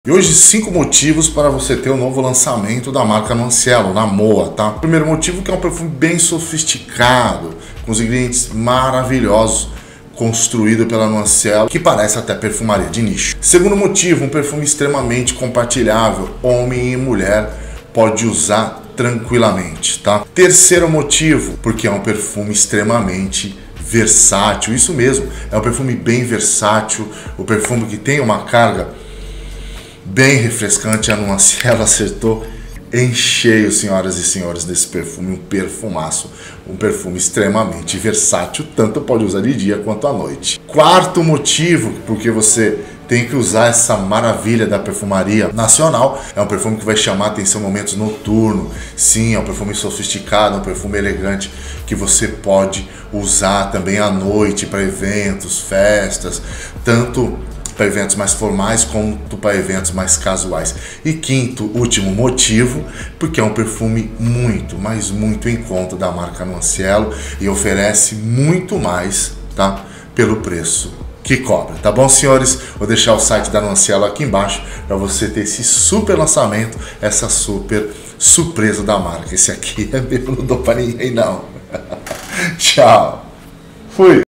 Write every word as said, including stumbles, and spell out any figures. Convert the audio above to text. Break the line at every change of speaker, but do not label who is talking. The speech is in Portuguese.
E hoje, cinco motivos para você ter o novo lançamento da marca Nuncielo, na Moa, tá? Primeiro motivo, que é um perfume bem sofisticado, com os ingredientes maravilhosos, construído pela Nuncielo, que parece até perfumaria de nicho. Segundo motivo, um perfume extremamente compartilhável, homem e mulher pode usar tranquilamente, tá? Terceiro motivo, porque é um perfume extremamente versátil, isso mesmo, é um perfume bem versátil, o perfume que tem uma carga bem refrescante. A Nuncielo acertou em cheio, senhoras e senhores, desse perfume, um perfumaço, um perfume extremamente versátil, tanto pode usar de dia quanto à noite. Quarto motivo, porque você tem que usar essa maravilha da perfumaria nacional, é um perfume que vai chamar a atenção em momentos noturnos. Sim, é um perfume sofisticado, um perfume elegante, que você pode usar também à noite para eventos, festas, tanto para eventos mais formais quanto para eventos mais casuais. E quinto, último motivo, porque é um perfume muito, mas muito em conta da marca Nuncielo e oferece muito mais, tá? Pelo preço que cobra, tá bom, senhores? Vou deixar o site da Nuncielo aqui embaixo para você ter esse super lançamento, essa super surpresa da marca. Esse aqui é meu, não dou para ninguém não. Tchau. Fui.